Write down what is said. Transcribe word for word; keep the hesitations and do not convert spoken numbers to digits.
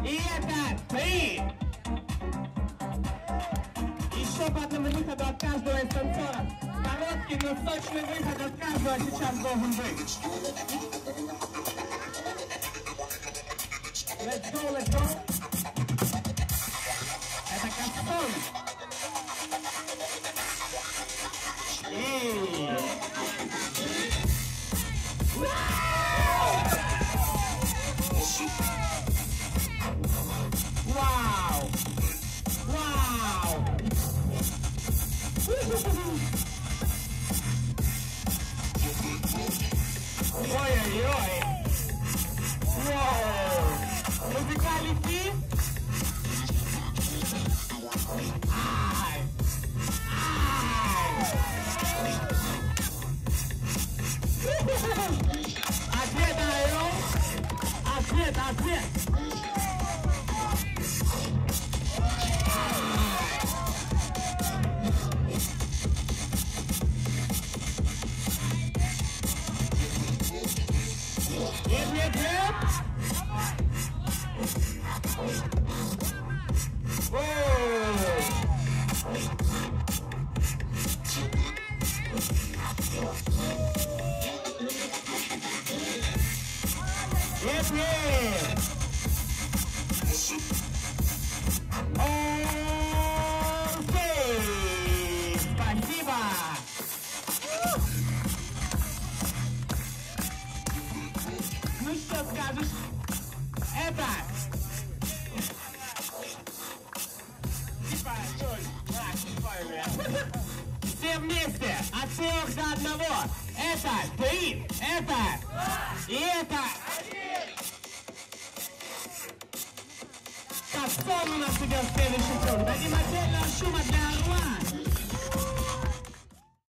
И это три. Еще по одному выходу от каждого из танцоров. Короткий, но сочный выход от каждого сейчас должен быть. Let's go, let's go. Это кастон. И... Вау! Вау! Ой-ой-ой! Вау! Музыкалити! Ай! Ай! Ответ, Айрон! Ответ, ответ! Нет, нет, нет! Нет, нет! Окей! Спасибо! Ну что скажешь? Это... Все вместе, от трех до одного. Это три, это и это. Кастон у нас идет в следующий круг. Дадим отдельного шума для